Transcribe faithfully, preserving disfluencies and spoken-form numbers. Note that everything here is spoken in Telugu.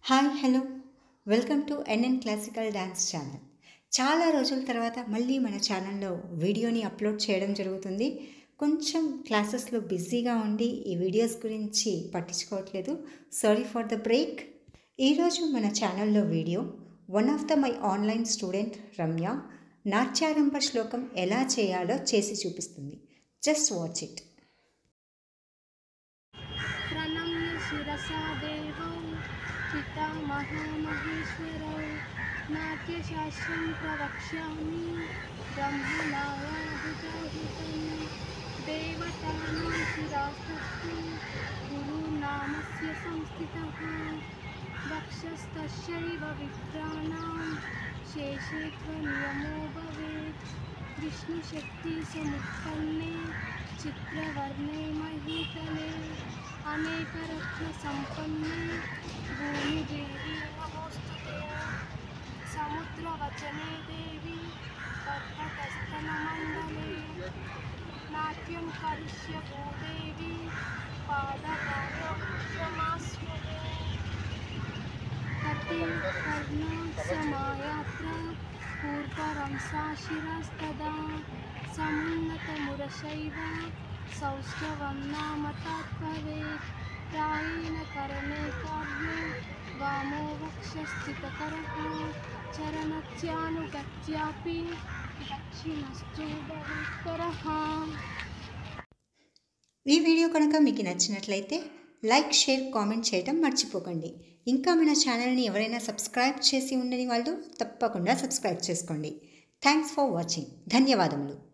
Hi hello welcome to NN classical dance channel. చాలా రోజుల తర్వాత మళ్ళీ మన ఛానల్లో వీడియోని అప్లోడ్ చేయడం జరుగుతుంది. కొంచెం క్లాసెస్లో బిజీగా ఉండి ఈ వీడియోస్ గురించి పట్టించుకోవట్లేదు. Sorry for the break. ఈరోజు మన ఛానల్లో video one of the my online student Ramya నాట్యారంభ శ్లోకం ఎలా చేయాలో చేసి చూపిస్తుంది. Just watch it. प्रणम्य शिरसा देवौ पितामहो महेश्वरौ नाट्यशास्त्रं प्रवक्ष्यामि ब्रह्मणायाहुतहितं देवतानां शिरास्तस्तु गुरुनामस्य संस्थितः वक्षस्तस्यैव विप्राणां शेषे त्वनियमो भवेत् विष्णुशक्तिसमुत्पन्ने चित्रवर्णे महीतले अनेकरत्नसम्पन्ने भूमिदेवी नमोस्तुते समुद्रवचने देवी पर्वतस्तनमण्डले नाट्यं करिष्य भूदेवी पादकार्यमास्महे कति कर्णसमायात्रा पूर्वरंसा शिरस्तदा समुन्नतमुरशैव सौष्ठवं नाम तद्भवेत् प्रायेण करणे कार्ये वामो वक्षस्थितकरः चरणस्यानुगत्यापि दक्षिणस्तु भवेत्करः. ఈ వీడియో కనుక మీకు నచ్చినట్లయితే లైక్, షేర్, కామెంట్ చేయడం మర్చిపోకండి. ఇంకా మన ఛానల్ని ఎవరైనా సబ్స్క్రైబ్ చేసి ఉండని వాళ్ళు తప్పకుండా సబ్స్క్రైబ్ చేసుకోండి. Thanks for watching. ధన్యవాదములు.